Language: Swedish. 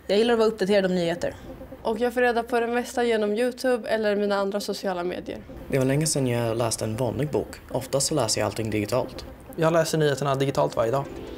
Jag gillar att vara uppdaterad om nyheter. Och jag får reda på det mesta genom YouTube eller mina andra sociala medier. Det var länge sedan jag läste en vanlig bok. Oftast så läser jag allting digitalt. Jag läser nyheterna digitalt varje dag.